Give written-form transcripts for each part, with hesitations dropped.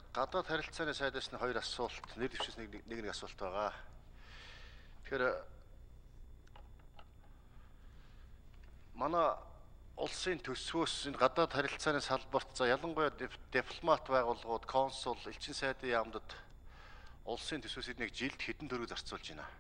гадаад харилцааны сайдаас нь хоёр асуулт, нэр дэвшээс нэг асуулт байгаа. Тэгэхээр манай улсын төсвөөс энэ гадаад харилцааны салбарт за ялангуяа дипломат байгууллагууд, консул, элчин сайдын яамдад улсын төсвөөс нэг жилд хэдэн төгрөг зарцуулж байна.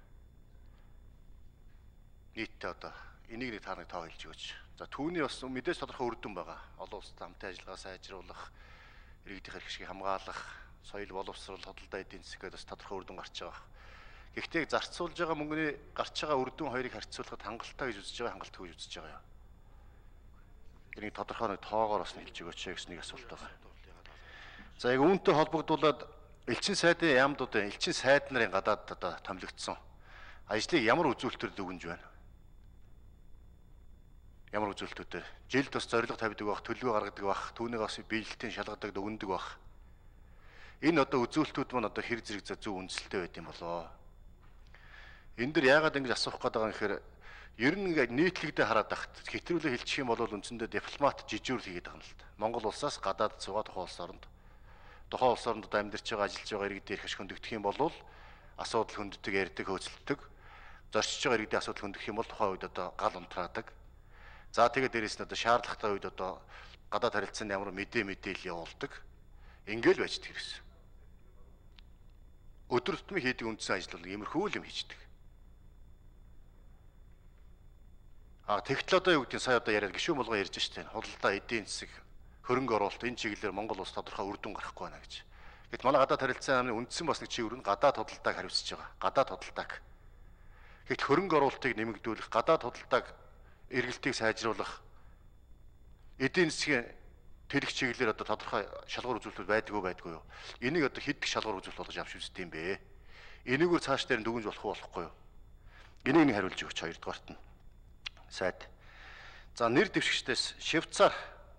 Нийтдээ одоо энийг нэг та тоо хэлж өгөөч. За түүний бас мэдээж тодорхой үр дүн байгаа. Олон улстай хамтын ажиллагаа сайжруулах, иргэдийн хэрэгшгийг хамгаалах, соёл боловсрол, хөдөлთა эдийн засгийг бас тодорхой үр дүн гарч байгаа. Гэхдээ зарцуулж байгаа мөнгөний гарч байгаа үр дүн хоёрыг харьцуулахад хангалттай гэж үзэж байгаа, хангалтгүй гэж үзэж байгаа юу? Энийг тодорхой нэг тоогоор бас хэлж өгөөч гэсэн нэг асуулт байна. За яг үүнтэй холбогдуулаад элчин сайдын яамдуудын элчин сайд нарын гадаад одоо томилогдсон ажлыг ямар үзүүлэлтээр дүгнж байна? Ямар үзүүлэлтүүдээр жилд бас зорилго тавьдаг байх, төлөвөө гаргадаг байх, түүнийг бас биелэлтийн шалгадаг дүгндэг байх. Энэ одоо үзүүлэлтүүд маань одоо хэр зэрэг зөв үндэслэлтэй байд юм болоо. Энэ дэр яагаад ингэж асуух гээд байгаа юм гэхээр ер нь ингээд нийтлэгдээ хараад тахт хэтрүүлээ хэлчих юм бол үндсэндээ дипломат жижүүр хийгээд байгаа юм л да. Монгол улсаас гадаад цугаа тухайн улс оронд одоо амьдарч байгаа, ажиллаж байгаа иргэдийн эрх ашиг хөндөгдөх юм бол асуудал хөнддөг, ярьдаг, хөөцөлддөг. Зорчиж байгаа иргэдийн асуудал хөндөх юм бол тухайн үед одоо гал унтраадаг. За тэгээд дээрээс нь одоо шаардлагатай үед одоо гадаад харилцаанд ямар мэдээлэл явуулдаг. Ингээл байждаг гэсэн. Өдөр тутмын хийдэг үндсэн ажил бол иймэрхүү юм хийждэг. Тэгтэл одоо юу гэдгийг сая одоо яриад гişүүн болгон ярьж штэ. Худалдаа, эдийн засаг, хөрөнгө оруулалт энэ чиглэлээр Монгол улс тодорхой үр дүн гарахгүй байна гэж. Гэт манай гадаад харилцааны үндсэн бас нэг чиглэл нь гадаад худалдааг хариуцж байгаа. Гадаад худалдааг. Гэт хөрөнгө оруулалтыг нэмэгдүүлэх, гадаад худалдааг эргэлтийг сайжруулах, эдийн засгийн тэрэг чиглэлээр одоо тодорхой шалгуур үзүүлэлт байдгүй юу? Энийг одоо хэд их шалгуур үзүүлэлт болгож авч үздэм бэ? Энийгээр цааш дээр дүгнж болохгүй юу? Энийг хариулж өгч хоёрдугаарт нь сайд. За нэр дэвшигчдээс Швейцар,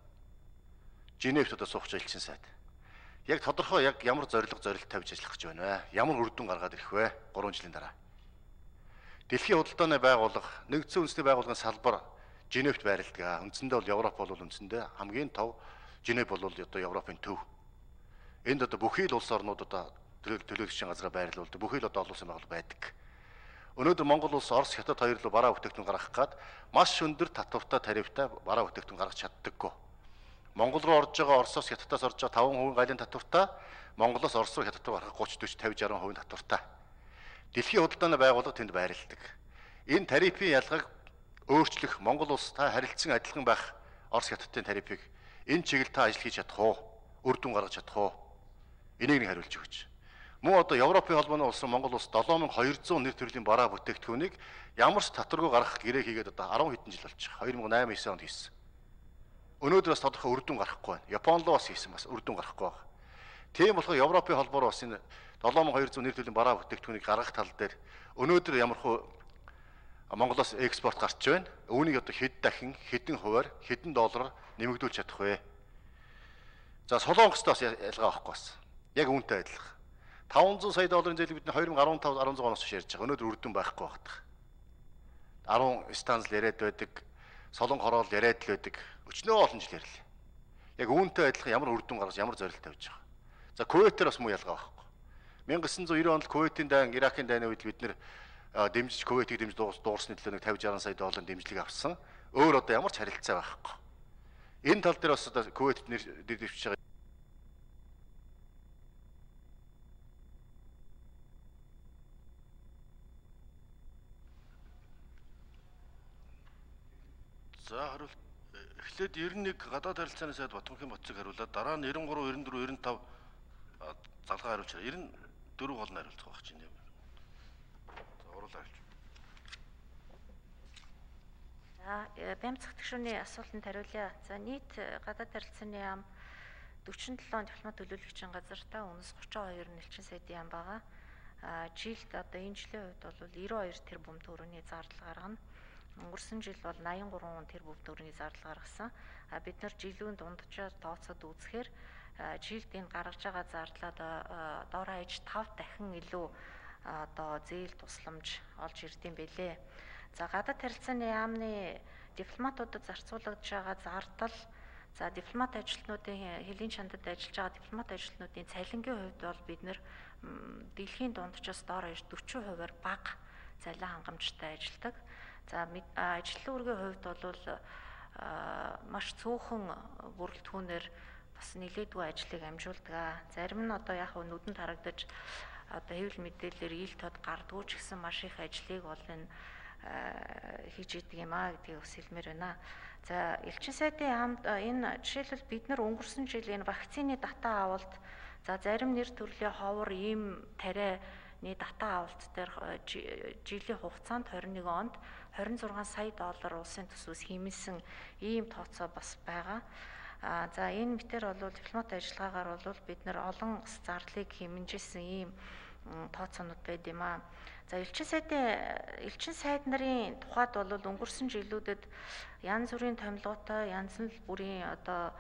Женевт одоо суугч элчин сайд. Яг тодорхой яг ямар зорилго тавьж ажиллах гэж байна вэ? Ямар үр дүн гаргаад ирэх вэ? 3 жилийн дараа. Дэлхийн худалдааны байгууллага, нэгдсэн үндэсний байгууллагын салбар Женевт байрладаг. Үндсэндээ бол Европ бол үндсэндээ хамгийн тов, Женев бол одоо Европын төв. Энд одоо бүхий л улс орнууд одоо төлөөлөгчийн газраа байрлуулдаг. Бүхий л одоо олон улсын байгууллага байдаг. Өнөөдөр Монгол улс Орос, Хятад хоёр руу бараа бүтээгдэхүүн гаргах гээд маш өндөр татвартай, тарифтай бараа бүтээгдэхүүн гаргаж чаддаггүй. Монгол руу орж байгаа Оросоос, Хятадаас орж байгаа 5% гайлын татвартай, Монголоос Орос руу Хятад руу гаргах 30, 40, 50, 60% татвартай. Дэлхийн худалдааны байгууллага тэнд байрладаг. Энэ тарифын ялгааг өөрчлөх Монгол улс та харилцан адилхан байх Орос Хятадын тарифыг энэ чиглэл та ажил хийж чадах уу? Үр дүн гаргаж чадах уу? Энийг нэг хариулж өгөөч. Мөн одоо Европын холбооны улс Монгол улс 7200 нэр төрлийн бараа бүтээгдэхүүнийг ямар ч татваргүй гаргах гэрээ хийгээд одоо 10 хэдэн жил болж байгаа. 2008-9 онд хийсэн. Өнөөдөр бас тодорхой үр дүн гарахгүй байна. Япон руу бас хийсэн бас үр дүн гарахгүй байна. Тийм болохоор Европын холбоор бас энэ 7200 нэр төрлийн бараа бүтээгдэхүүнийг гаргах тал дээр өнөөдөр ямархуу Монголоос экспорт гарч байна. Үүнийг одоо хэд дахин, хэдэн хувиар, хэдэн доллараар нэмэгдүүлж чадах вэ? За Солонгостой бас ялгаа авахгүй бас. Яг үүнтэй адилхан. 500 сая долларын зээл бидний 2015-16 оноос хойш ярьж байгаа. Өнөөдөр үр дүн байхгүй багтах. 10 станцл яриад байдаг, солон хороол яриад л байдаг. Өчнөө олон жил ярьлаа. Яг үүнтэй адилхан ямар үр дүн гаргаж, ямар зорилт тавьж байгаа. За Кувейтээр бас муу ялгаа байхгүй. 1990 онд Кувейтийн дан, Иракийн дайны үед бид нэр дэмжиж Кувейтийг дэмжиж дуурсны төлөө нэг 50-60 сая долларын дэмжлэг авсан. Өөр одоо ямар ч харилцаа байхгүй. Энэ тал дээр бас одоо Кувейт нэр дэвшиж байгаа. За хариулт эхлээд 91 гадаад харилцааны сайд Батбанхын Батцыг хариулаад дараа нь 93, 94, 95 залгаа хариулчихаа. 94 гол нь хариулцах байх чинь юм. За уруулаа хэлж. За бямцах тгшүүний асуултанд хариулъя. За нийт гадаад харилцааны яам 47 дипломат төлөөлөгчийн газартай үнэс 32 нэлчин сайдын яам байгаа. Жилд одоо энэ жилийн хувьд бол 92 тэрбум төгрөгийн зардал гаргана. Өнгөрсөн жил бол 83 тэрбум төгрөгийн зардал гаргасан. Бид нар жилийн дунджаар тооцоод үзэхээр жилд энэ гаргаж байгаа зардлаа доор хаяж 5 дахин илүү одоо зээл тусламж олж ирдэм бэлээ. За гадаад харилцааны яамны дипломатуудад зарцуулагдж байгаа зардал За дипломат ажилтнуудын хэлийн чандад ажиллаж байгаа дипломат ажилтнуудын цалингийн хувьд бол бид нэр дэлхийн дундчаас доор 40%-аар бага цалин хангамжтай ажилладаг. За ажлын үргийн хувьд бол маш цөөхөн бүрэлдэхүүнээр бас нэлээдгүй ажлыг амжуулдаг. Зарим нь одоо яг нүдэнд харагдаж одоо хэвлэл мэдээлэлээр ил тод гардгүй ч гэсэн маш их ажлыг бол энэ хийж идэг юм аа гэдгийг бас хэлмээр байна. За элчин сайдын хамт энэ жишээлбэл бид нар өнгөрсөн жил энэ вакцины дата авалт за зарим нэр төрлийн ховор ийм тарианы дата авалт дээр жилийн хугацаанд 21 онд 26 сая доллар улсын төсвөөс хэмэлсэн ийм тооцоо бас байгаа. За энэ мэтэр бол дипломат ажиллагаагаар бол бид нар олон зарлыг хэмнэжсэн ийм тооцоонууд байд юм аа. За элчин сайд нарын тухайд бол өнгөрсөн жилүүдэд янз бүрийн томилгоотой, янз бүрийн одоо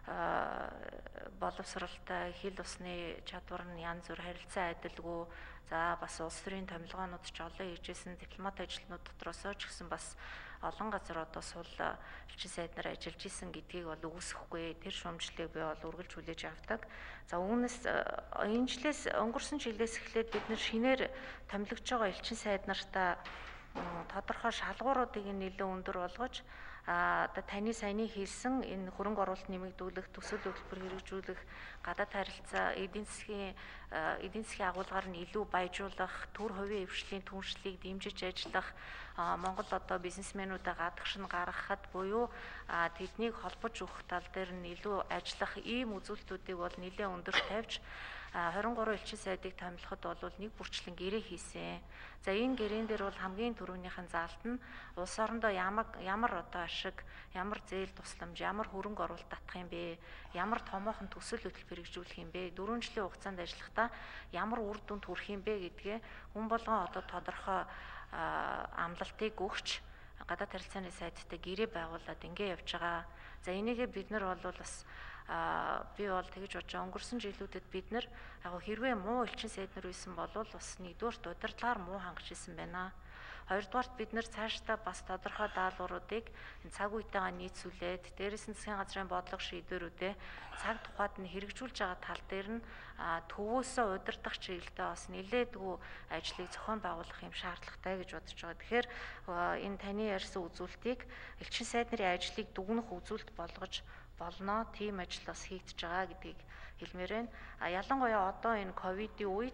боловсралтай, хил усны чадвар нь янз бүр харилцан адилгүй. За бас улс төрийн томилгоонууд ч олон хийжсэн дипломат ажилтнууд дотроос ч гэсэн бас олон газар одоо сул элчин сайд нар ажиллаж исэн гэдгийг бол үгүйсэхгүй. Тэр шүүмжлэлийг би бол үргэлж хүлээж авдаг. За үүнээс энэ жилээс өнгөрсөн жилээс эхлээд бид нэр шинээр томилогдож байгаа элчин сайд нартаа тодорхой шалгууруудыг нэлээд өндөр болгож одоо таны саяны хэлсэн энэ хөрөнгө оруулалт нэмэгдүүлэх, төсөл хөтөлбөр хэрэгжүүлэх, гадаад харилцаа, эдийн засгийн агуулгаар нь илүү баяжуулах, төр хувийн хвшлийн түншлэлийг дэмжиж ажиллах, Монгол одоо бизнесмэнүүдээ гадагш нь гаргахад буюу тэднийг холбож өгөх тал дээр нь илүү ажиллах ийм үзүүлэлтүүдийг бол нэлээд өндөр тавьж 23 элчин сайдыг томилоход бол нэг бүрчлэн гэрээ хийсэн. За энэ гэрээн дээр бол хамгийн түрүүнийхэн заалт нь улс орондоо ямар одоо ашиг, ямар зээл тусламж, ямар хөрөнгө оруулалт татах юм бэ? Ямар томоохон төсөл хөтөлбөр хэрэгжүүлэх юм бэ? 4 жилийн хугацаанд ажиллахдаа ямар үр дүнд хүрэх юм бэ гэдгээ хүн болгон одоо тодорхой амлалтыг өгч гадаад харилцааны сайдтай гэрээ байгуулад ингэ явж байгаа. За энийгээ бид нар бол бас би бол тэгж бодож байгаа. Өнгөрсөн жилүүдэд бид нар яг хэрвээ муу элчин сайд нар байсан бол бас нэгдүгээр удирдлагаар муу хангаж исэн байна. Хоёрдугаарт бид нар цаашдаа бас тодорхой даалгавруудыг цаг үетэйгээ нийцүүлээд дээрээс нь засгийн газрын бодлого шийдвэрүүдээ цаг тухайд нь хэрэгжүүлж байгаа тал дээр нь төвөөсөө удирдах чиглэлдээ бас нэлээдгүй ажлыг зохион байгуулах юм шаардлагатай гэж бодож байгаа. Тэгэхээр энэ таны ярьсан үзүүлэлтийг элчин сайд нарын ажлыг дүгнэх үзүүлэлт болгож болно. Тийм ажил бас хийгдэж байгаа гэдгийг хэлмээр байна. Ялангуяа одоо энэ ковидын үед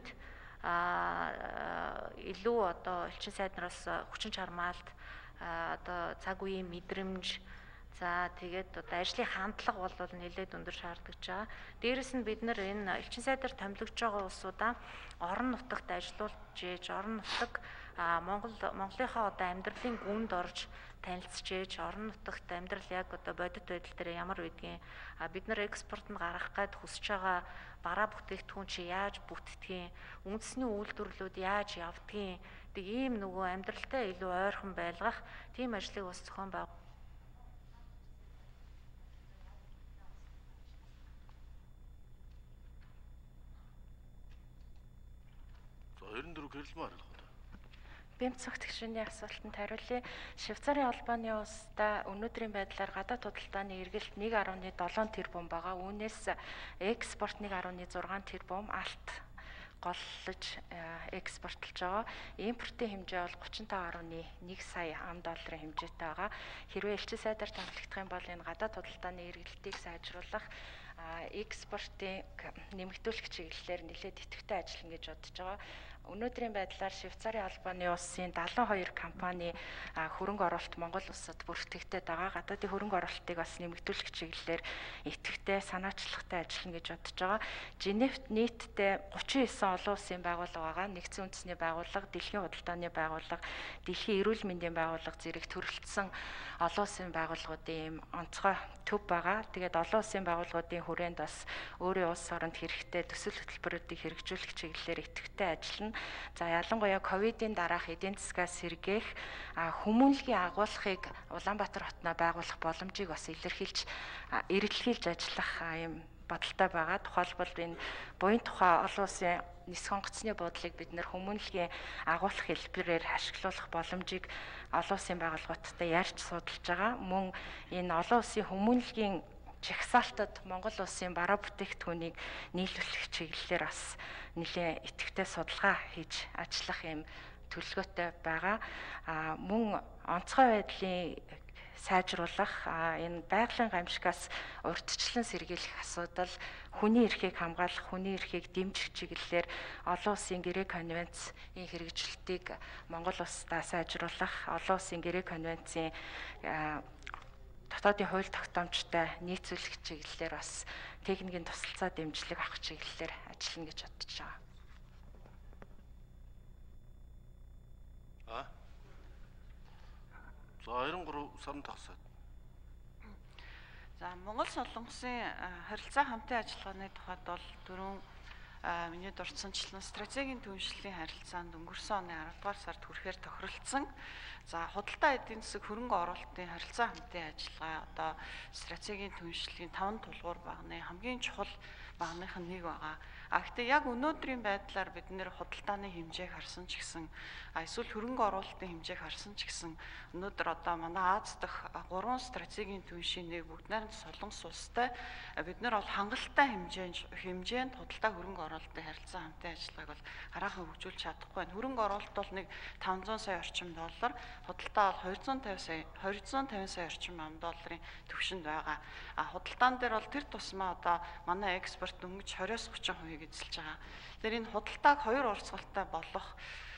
илүү одоо элчин сайд нараас хүчин чармаалт одоо цаг үеийн мэдрэмж за тэгээд одоо ажлын хандлага бол нэлээд өндөр шаардлагатай байгаа. Дээрээс нь бид нар энэ элчин сайдаар томилогдож байгаа улсуудаа орон нутагт ажиллуулж ээж орон нутаг Монголынхаа одоо амьдралын гүнд орж танилцж ээж орон нутагт амьдрал яг одоо бодит байдал дээр ямар байдгийг бид нар экспорт нь гаргах гээд хүсэж байгаа бараа бүтээгдэхүүн чи яаж бүтдгийг, үндэсний үйлдвэрлэлүүд яаж явдгийг, тэг ийм нөгөө амьдралтай илүү ойрхон байлгах тийм ажлыг бас зохион байгуулах. За 24 гэрэлмээр байна. Бямцах тэгшний асуултанд хариулъя. Швейцарын холбооны улстай өнөөдрийн байдлаар гадаад худалдааны эргэлт 1.7 тэрбум байгаа. Үүнээс экспорт 1.6 тэрбум алт голлож экспортлж байгаа. Импортын хэмжээ бол 35.1 сая $. Хэмжээтэй байгаа. Хэрвээ элчин сайдаар томилогдох юм бол энэ гадаад худалдааны эргэлтийг сайжруулах экспортын нэмэгдүүлэх чиглэлээр нэлээд идэвхтэй ажиллана гэж бодож байгаа. Өнөөдрийн байдлаар Швейцарын албаны улсын 72 компани хөрөнгө оруулалт Монгол улсад бүртгэгдээд байгаа. Гадаадын хөрөнгө оруулалтыг бас нэмэгдүүлэх чиглэлээр идэвхтэй санаачлагтай ажиллана гэж бодож байгаа. Женевт нийтдээ 39 олон улсын байгууллага байгаа. Нэгдсэн үндэсний байгууллага, Дэлхийн худалдааны байгууллага, Дэлхийн эрүүл мэндийн байгууллага зэрэг төрөлцсөн олон улсын байгууллагуудын онцгой төв байгаа. Тэгээд олон улсын байгууллагуудын хүрээнд бас өөрийн улс оронд хэрэгтэй төсөл хөтөлбөрүүдийг хэрэгжүүлэх чиглэлээр идэвхтэй ажиллана. За ялангуяа ковидын дараах эдийн засгаас сэргээх хүмүүнлэгийн агуулгыг Улаанбаатар хотноо байгуулах боломжийг бас эрэлхийлж ажиллах юм бодолтой байгаа. Тухайлбал энэ буян тухай олон улсын нисэх онгоцны буудлыг бид нэр хүмүүнлэгийн агуулах хэлбэрээр ашиглуулах боломжийг олон улсын байгууллагуудтай ярьж судалж байгаа. Мөн энэ олон улсын хүмүүнлэгийн жагсаалтад Монгол улсын бараа бүтээгдэхүүнийг нийлүүлэх чиглэлээр бас нэлээд идэвхтэй судалгаа хийж ажиллах юм төлөвлөгөөтэй байгаа. Мөн онцгой байдлын сайжруулах энэ байгалийн гамшигаас урьдчилан сэргийлэх асуудал, хүний эрхийг хамгаалах, хүний эрхийг дэмжих чиглэлээр олон улсын гэрээ конвенцийн хэрэгжилтийг Монгол улсдаа сайжруулах, олон улсын гэрээ конвенцийн дотоодын хууль тогтоомжтой нийцүүлэх чиглэлээр бас техникийн тусалцаа дэмжлэг авах чиглэлээр ажиллана гэж бодож байгаа. За 23 сарын тагсаад. За Монгол Солонгосын харилцаа хамтын ажиллагааны тухайд бол дөрөв миний дурдсанчлан стратегийн түншлэлийн харилцаанд өнгөрсөн оны 10 дугаар сард хүрэхээр тохиролцсон. За худалдаа эдийн засаг хөрөнгө оруулалтын харилцаа хамтын ажиллагаа одоо стратегийн түншлэлийн 5 тулгуур багны хамгийн чухал багных нь нэг байгаа. Гэхдээ яг өнөөдрийн байдлаар бид нэр худалдааны хэмжээг харсан ч гэсэн эсвэл хөрөнгө оруулалтын хэмжээг харсан ч гэсэн өнөөдөр одоо манай Аз дахь 3 стратегийн түншийн нэг бүгд найрамд Солонгос улстай бид нар бол хангалттай хэмжээнд худалдаа хөрөнгө оруулалтын харилцаа хамтын ажиллагааг бол хараахан хөгжүүлж чадахгүй байна. Хөрөнгө оруулалт бол нэг 500 сая орчим доллар, худалдаа бол 250 сая орчим ам долларын түвшинд байгаа. Худалдаан дээр бол тэр тусмаа одоо манай экспорт дөнгөж 20-30% эзэлж байгаа. Тэгэхээр энэ худалдааг хоёр урсгалтай болох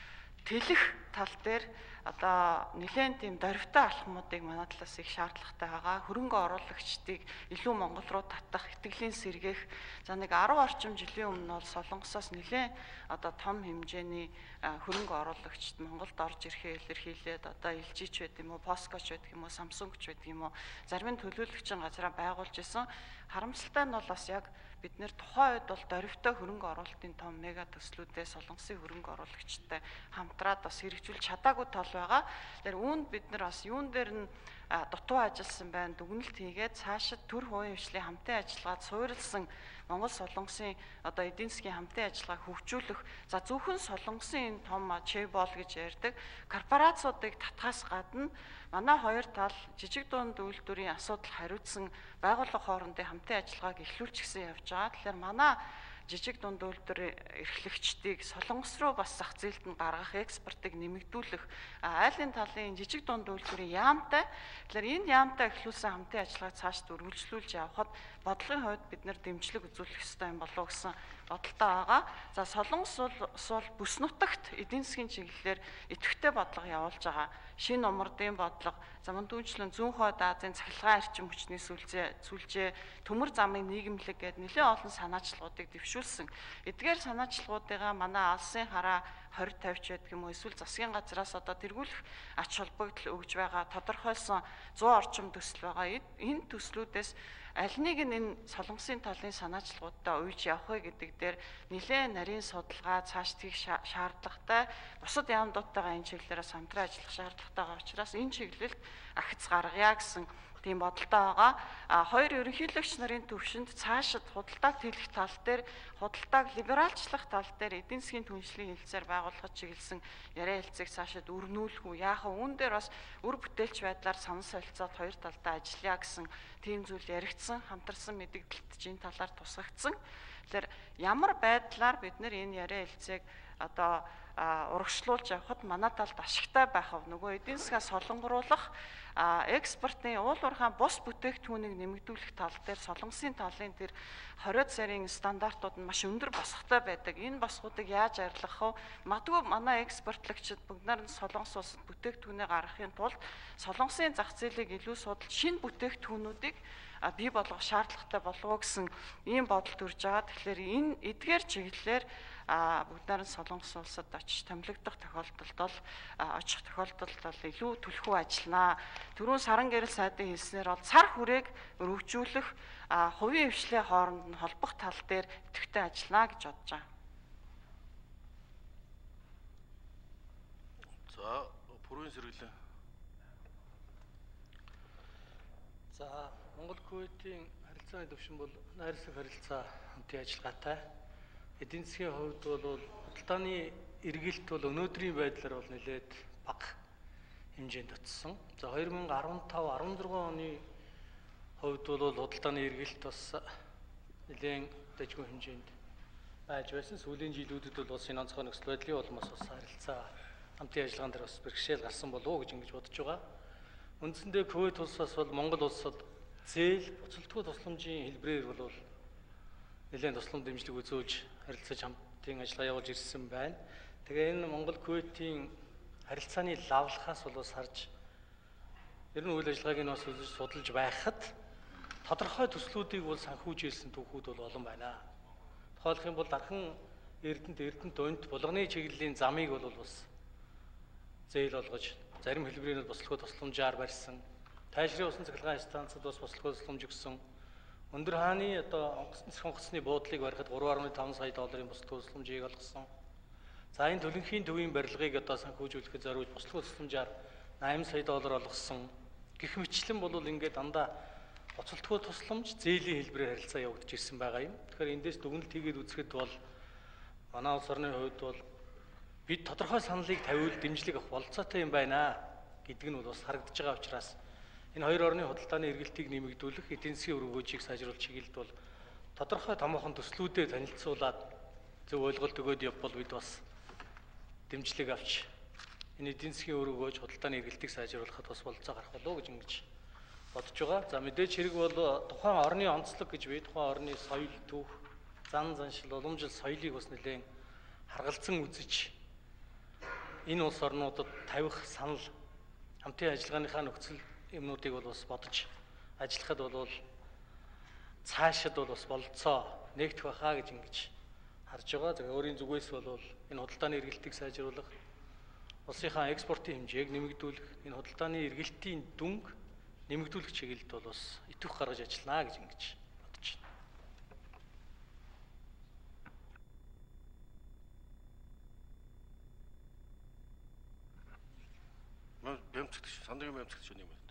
тэлэх тал дээр одоо нэлээд тийм дөрвтэй алхмуудыг манай талаас их шаардлагатай байгаа. Хөрөнгө оруулагчдыг илүү Монгол руу татах, итгэлийн сэргээх. За нэг 10 орчим жилийн өмнө бол Солонгосоос нэлээд одоо том хэмжээний хөрөнгө оруулагчид Монголд орж ирэхээ илэрхийлээд одоо LG ч байдаг юм уу, POSCO ч байдаг юм уу, Samsung ч байдаг юм уу, зарим нь төлөөлөгчийн газраа байгуулж исэн. Харамсалтай нь бол бас яг бид нэр тухайн үед бол дөрвтэй хөрөнгө оруулалтын том мега төслүүдээ Солонгосын хөрөнгө оруулагчтай хамтраад бас хэрэгжүүлж чадаагүй тал байгаа. Тэгэхээр үүнд бид нар бас юун дээр нь дутуу ажилласан байна, дүгнэлт хийгээд цаашид төр хувийн хвшлийн хамтын ажиллагаад суурилсан Монгол Солонгосын одоо эдийн засгийн хамтын ажиллагааг хөгжүүлэх, за зөвхөн Солонгосын энэ том чэйбол гэж ярьдаг корпорациудыг татхаас гадна манай хоёр тал жижиг дунд үйлдвэрийн асуудал хариуцсан байгууллага хоорондын хамтын ажиллагааг эхлүүлж гисэн явж байгаа. Тэгэхээр манай жижиг дунд үйлдвэр эрхлэгчдийг Солонгос руу бас зах зээлд нь гаргах, экспортыг нэмэгдүүлэх айлын талын жижиг дунд үйлдвэрийн яамтай. Тэгэхээр энэ яамтай эхлүүлсэн хамтын ажиллагааг цаашд үргэлжлүүлж явхад бодлогын хувьд бид нэр дэмжлэг үзүүлэх ёстой юм болов гэсэн бодолтой байгаа. За Солонгос бол бүс нутагт эдийн засгийн чиглэлээр идэвхтэй бодлого явуулж байгаа. Шинэ умардын бодлого, замун дүүнчлэн зүүн хойд Азийн цахилгаан эрчим хүчний сүлжээ, төмөр замын нийгэмлэг гээд нэлээд олон санаачлагуудыг дэвшүүлсэн. Эдгээр санаачлагуудыгаа манай алсын хараа 20-50 ч байдаг юм уу, эсвэл засгийн газраас одоо тэргүүлэх ач холбогдол өгж байгаа тодорхойлсон 100 орчим төсөл байгаа. Энэ төслүүдээс аль нэг нь энэ Солонгосын талын санаачлагуудтай уйж явах вэ гэдэг дээр нэлээд нарийн судалгаа цааш тийх шаардлагатай, бусад яамдуудтайгаа энэ чиглэлээрээ хамтран ажиллах шаардлагатай байгаа учраас энэ чиглэлд ахиц гаргая гэсэн тийм бодолтой байгаа. Хоёр ерөнхийлөгч нарын төвшөнд цаашид худалдааг тэлэх тал дээр, худалдааг либералчлах тал дээр эдийн засгийн түншлэлийн хэлцээр байгуулахад чиглэсэн яриа хэлцээг цаашид өрнүүлэх үү, яахан үүн дээр бас үр бүтээлч байдлаар санал солилцоод хоёр талдаа ажиллая гэсэн тийм зүйл яригдсан, хамтарсан мэдээлэлт энэ талаар тусгагдсан. Тэгэхээр ямар байдлаар бид нэр энэ яриа хэлцээг одоо урагшлуулж явхад манай талд ашигтай байх вэ? Нөгөө эдийн засгаа солонгоруулах, экспортын уул уурхайн бус бүтээгдэхүүнийг нэмэгдүүлэх тал дээр Солонгосын талын тэр 20 сарын стандартууд нь маш өндөр босготой байдаг. Энэ босгуудыг яаж арилгах вэ? Магадгүй манай экспортлагчид бүгднаар нь Солонгос улсад бүтээгдэхүүнээ гаргахын тулд Солонгосын зах зээлийг илүү судалж шинэ бүтээгдэхүүнүүдийг бий болгох шаардлагатай болов уу гэсэн ийм бодол төрж байгаа. Тэгэхээр энэ эдгээр чиглэлээр бүгдээр нь Солонгос улсад очиж томилогдох тохиолдолд бол очих тохиолдолд бол илүү түлхүү ажилланаа. Түрүүн Саран гэрэл сайдын хэлснээр бол цар хүрээг өргөжүүлэх, хувийн хвшлийн хооронд нь холбох тал дээр идэвхтэй ажиллана гэж бодож байгаа. За, бүрийн сэргэлэн. За, Монгол Кувейтийн харилцааны төвшин бол найрсаг харилцаа хамтын ажиллагаатай. Эдийн засгийн хувьд бол худалдааны эргэлт бол өнөөдрийн байдлаар бол нэлээд бага хэмжээнд очсон. За 2015-16 оны хувьд бол худалдааны эргэлт бас нэлээд дэжгүй хэмжээнд байж байсан. Сүүлийн жилүүдэд бол улсын онцгой нөхцөл байдлын улмаас бас харилцаа хамтын ажиллагаан дээр бас бэрхшээл гарсан болов уу гэж ингэж бодож байгаа. Үндсэндээ Кувейт улсаас бол Монгол улсад зээл буцалтгүй тусламжийн хэлбэрээр бол нэлээд туслам дэмжлэг үзүүлж харилцаж хамтын ажиллагаа явуулж ирсэн байна. Тэгээ энэ Монгол Кувейтийн харилцааны лавлахаас бол харж ер нь үйл ажиллагааг нь бас үзэж судалж байхад тодорхой төслүүдийг бол санхүүж ирсэн түүхүүд бол олон байна. Тухайлх юм бол дархан Эрдэнэт өнд булганы чиглэлийн замыг бол бас зээл олгож зарим хэлбэрээр нь бослогоо тусламжаар барьсан. Тайшрын усан цахилгаан станцад бас бослогоо тусламж өгсөн. Өндөр хааны одоо онгоцны буудлыг барихад 3.5 сая долларын бослогоо тусламжийг олгосон. За энэ төлөнхийн төвийн барилгыг одоо санхүүжүүлэхэд зориулж бослогоо тусламжаар 8 сая доллар олгосон. Гэх мэтлэн бол ингээд дандаа боцолтгүй тусламж зээлийн хэлбэрээр харилцаа явагдаж ирсэн байгаа юм. Тэгэхээр эндээс дүгнэлт хийгээд үзэхэд бол манай улс орны хувьд бол бид тодорхой саналыг тавиул дэмжлэг авах болцоотой юм байна гэдэг нь бол бас харагдаж байгаа учраас энэ хоёр орны худалдааны эргэлтийг нэмэгдүүлэх, эдийн засгийн өргөгөөжийг сайжруулах чиглэлд бол тодорхой томоохон төслүүдэд танилцуулаад зөв ойлголт өгөөд явбал бид бас дэмжлэг авч энэ эдийн засгийн өргөгөөж худалдааны эргэлтийг сайжруулахад бас болцоо гарах болов уу гэж ингэж бодож байгаа. За мэдээж хэрэг бол тухайн орны онцлог гэж бий, тухайн орны соёл, түүх, зан заншил, уламжил соёлыг бас нэлээд харгалзан үзэж энэ улс орнуудад тавих санал хамтын ажиллагааныхаа нөхцөл юмнуудыг бол бас бодож ажиллахад бол цаашид бол бас болцоо нэгдэх байхаа гэж ингэж харж байгаа. За өөрийн зүгээс бол энэ худалдааны эргэлтийг сайжруулах, улсынхаа экспортын хэмжээг нэмэгдүүлэх, энэ худалдааны эргэлтийн дүнг нэмэгдүүлэх чиглэлд бол бас итвэх гаргаж ажиллана гэж ингэж бодож байна. Сандрын бямцгч нэг минут.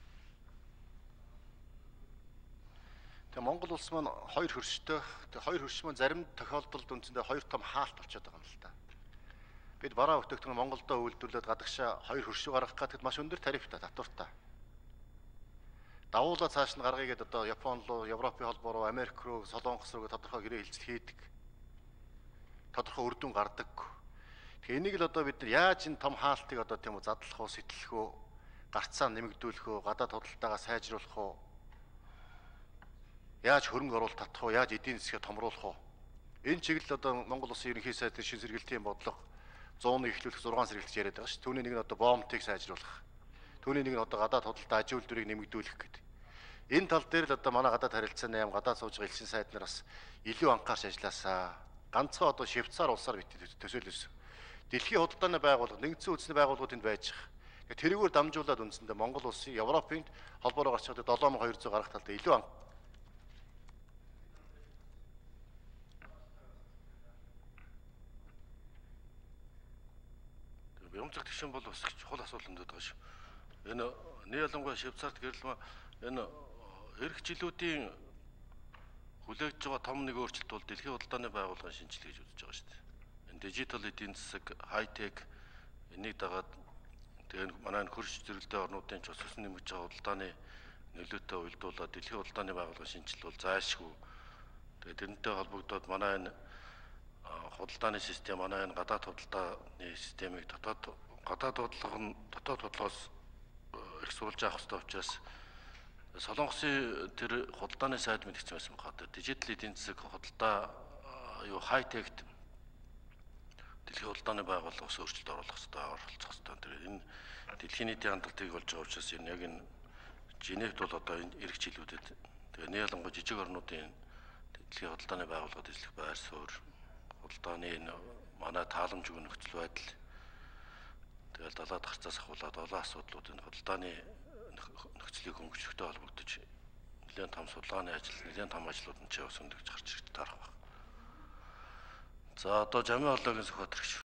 Тэгээ Монгол улс маань хоёр хөрштэй. Тэгээ хоёр хөрш маань зарим тохиолдолд үндсэндээ хоёр том хаалт болчиход байгаа юм л та. Бид бараа бүтээгдэхүүн Монголдо үйлдвэрлээд гадагшаа хоёр хөршөө гаргах гэхэд маш өндөр тарифтай, татвартай. Давуулаа цааш нь гаргая гэдэг одоо Япон руу, Европын холбоо руу, Америк руу, Солонгос руу тодорхой гэрээ хилцэл хийдэг. Тодорхой үр дүн гардаг. Тэгээ энийг л одоо бид нар яаж энэ том хаалтыг одоо тийм үү задлах уу, сэтлэх үү, гарцаа нэмэгдүүлэх үү, гадаад худалдаагаа сайжруулах уу, яаж хөрөнгө оруулалт татах уу, яаж эдийн засгаа томруулах уу. Энэ чиглэл одоо Монгол Улсын ерөнхий сайдын шин сэргэлтийн бодлого 100-ыг эхлүүлэх 6 сэргэлтэж яриад байгаа шүү. Түүний нэг нь одоо бомтыг сайжруулах. Түүний нэг нь одоо гадаад худалдаа аж үйлдвэрийг нэмэгдүүлэх гэдэг. Энэ тал дээр л одоо манай гадаад харилцааны яам гадаад сууж байгаа элчин сайд нар бас илүү анхаарч ажилласаа. Ганцхан одоо Швейцар улсаар бит төсөөлсөн. Дэлхийн худалдааны байгууллага, нэгдсэн үндэсний байгууллагууд энд байж байгаа. Тэрүүгээр дамжуулаад үндсэндээ Монгол улсын Европын холбоороо гарч байгаа 7200 гарах талд илүү Бямцаг тгшин бол бас чухал асуудал өндөд байгаа шүү. Энэ нэг ялангуяа Швейцарт гэрлээ энэ эх жилүүдийн хүлээж байгаа том нэг өөрчлөлт бол дэлхийн худалдааны байгууллагын шинжилгээ гэж үзэж байгаа шүү дээ. Энэ дижитал эдийн засаг, хайтек энийг дагаад тэгээ манай хөрш зэрэгтэй орнуудын ч ус өсөн нэмж байгаа худалдааны нөлөөтэй уялдуулаад дэлхийн худалдааны байгууллагын шинжилэл бол зайлшгүй. Тэгээ тэрнтэй холбогдоод манай энэ худалдааны систем, манай энэ гадаад худалдааны системийг дотоод бодлогоос их сурулж авах хэрэгтэй учраас Солонгосын тэр худалдааны сайд мэдгдсэн байсан байна. Дижитал эдийн засаг худалдаа юу хайтект дэлхийн худалдааны байгууллагаас өөрчлөлт оруулах хэрэгтэй, оролцох хэрэгтэй. Тэр энэ дэлхийн нийтийн хандлагыг болж байгаа учраас энэ яг энэ Женевт бол одоо энэ эх жилүүдэд тэгээ нэг ялангуяа жижиг орнуудын дэлхийн худалдааны байгууллагад ажиллах байр суурь, худалдааны энэ манай тааламж өгөх нөхцөл байдал тэгэл далаад харцаас ахуулаад олон асуудлууд энэ худалдааны нөхцөлийг хөнгөлөхтэй холбогдож нэлээд том судалгааны ажил, нэлээд том ажлууд нь ч бас өндөгж гарч ирж тарах байна. За одоо Жамын орлогын Сүхбаатар гэх